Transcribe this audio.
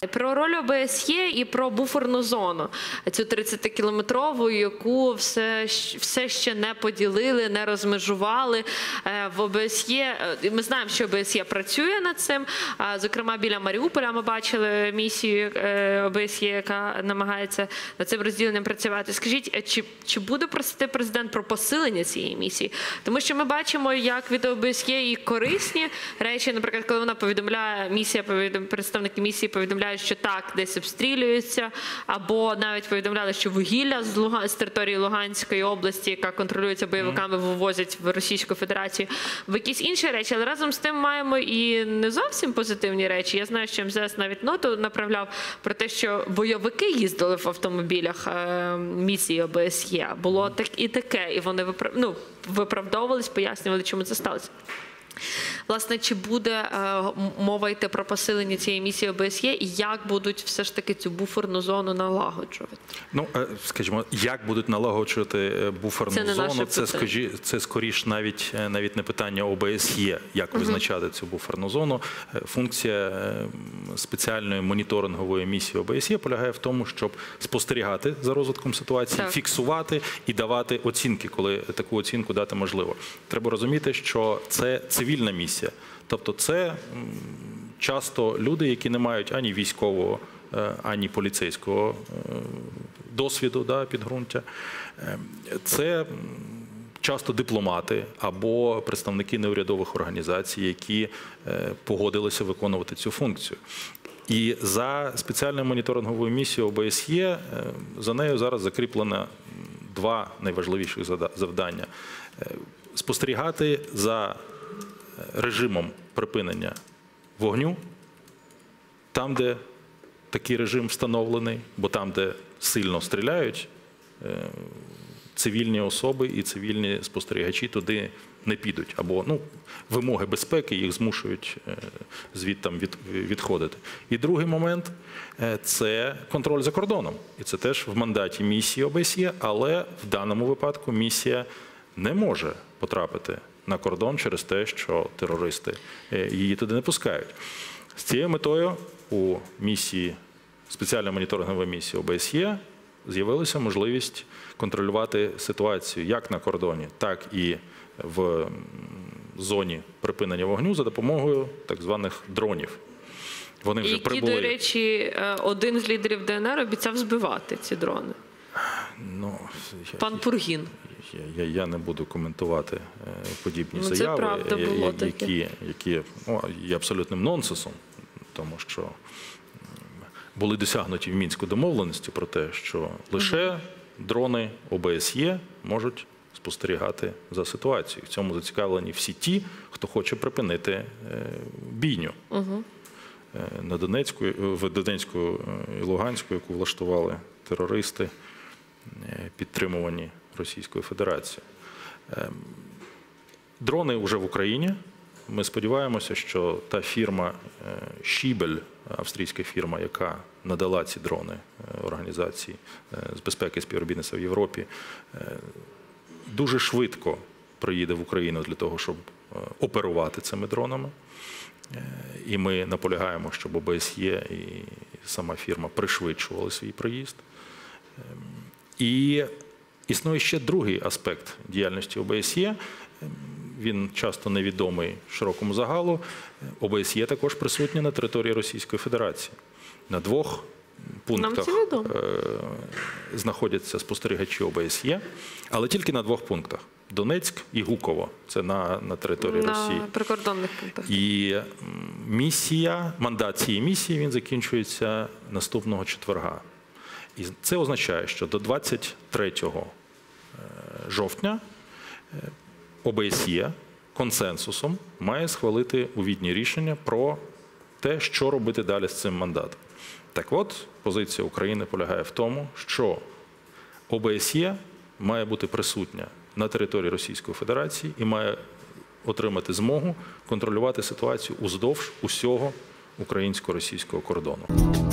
Про роль ОБСЄ і про буферну зону, цю 30-кілометрову, яку все ще не поділили, не розмежували. В ОБСЄ, ми знаємо, що ОБСЄ працює над цим, зокрема біля Маріуполя ми бачили місію ОБСЄ, яка намагається над цим розділенням працювати. Скажіть, чи буде просити президент про посилення цієї місії? Тому що ми бачимо, як від ОБСЄ і корисні речі, наприклад, коли вона повідомляє, представники місії повідомляють, що так, десь обстрілюються, або навіть повідомляли, що вугілля з території Луганської області, яка контролюється бойовиками, вивозять в Російську Федерацію, в якісь інші речі. Але разом з тим маємо і не зовсім позитивні речі. Я знаю, що МЗС навіть ноту направляв про те, що бойовики їздили в автомобілях місії ОБСЄ. Було так і таке, і вони виправдовувались, пояснювали, чому це сталося. Власне, чи буде мова йти про посилення цієї місії ОБСЄ і як будуть все ж таки цю буферну зону налагоджувати? Ну, скажімо, як будуть налагоджувати буферну зону, це скоріш навіть не питання ОБСЄ, як визначати цю буферну зону. Функція спеціальної моніторингової місії ОБСЄ полягає в тому, щоб спостерігати за розвитком ситуації, фіксувати і давати оцінки, коли таку оцінку дати можливо. Треба розуміти, що це цивільна місія. Тобто це часто люди, які не мають ані військового, ані поліцейського досвіду, підґрунтя. Це часто дипломати або представники неурядових організацій, які погодилися виконувати цю функцію. І за спеціальною моніторинговою місією ОБСЄ за нею зараз закріплено два найважливіших завдання. Спостерігати за режимом припинення вогню, там, де такий режим встановлений, бо там, де сильно стріляють, цивільні особи і цивільні спостерігачі туди не підуть. Або вимоги безпеки їх змушують звідти відходити. І другий момент – це контроль за кордоном. І це теж в мандаті місії ОБСЄ, але в даному випадку місія не може потрапити на кордон через те, що терористи її туди не пускають. З цією метою у місії, спеціальної моніторингової місії ОБСЄ з'явилася можливість контролювати ситуацію як на кордоні, так і в зоні припинення вогню за допомогою так званих дронів. Вони вже прибули. До речі, один з лідерів ДНР обіцяв збивати ці дрони. Пан Пургін. Я не буду коментувати подібні заяви, які є абсолютним нонсенсом, тому що були досягнуті в Мінську домовленості про те, що лише дрони ОБСЄ можуть спостерігати за ситуацією. В цьому зацікавлені всі ті, хто хоче припинити бійню в Донецьку і Луганську, яку влаштували терористи, підтримувані Російською Федерацією. Дрони вже в Україні. Ми сподіваємося, що та фірма «Щібель», австрійська фірма, яка надала ці дрони Організації з безпеки і співробітництва в Європі, дуже швидко приїде в Україну для того, щоб оперувати цими дронами. І ми наполягаємо, щоб ОБСЄ і сама фірма пришвидшували свій приїзд. І існує ще другий аспект діяльності ОБСЄ. Він часто невідомий широкому загалу. ОБСЄ також присутня на території Російської Федерації. На двох пунктах знаходяться спостерігачі ОБСЄ, але тільки на двох пунктах. Донецьк і Гуково. Це на території Росії. На прикордонних пунктах. І мандат цієї місії, він закінчується наступного четверга. І це означає, що до 23 жовтня ОБСЄ консенсусом має схвалити у Відні рішення про те, що робити далі з цим мандатом. Так от, позиція України полягає в тому, що ОБСЄ має бути присутня на території Російської Федерації і має отримати змогу контролювати ситуацію уздовж усього українсько-російського кордону.